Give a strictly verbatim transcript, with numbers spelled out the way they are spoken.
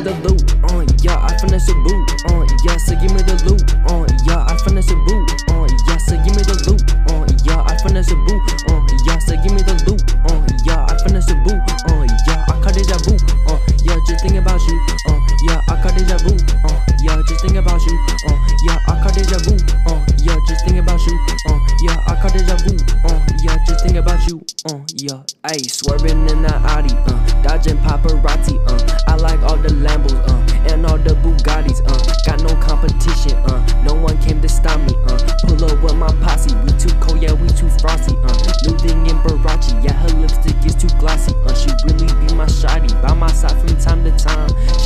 the loot, uh, yeah, I finesse a boot, uh, yeah, so give me the loot, uh, yeah, I finesse a boot, uh, yeah, so give me the loot, uh, yeah, I finesse a boot, uh, yeah, so give me the loot, uh,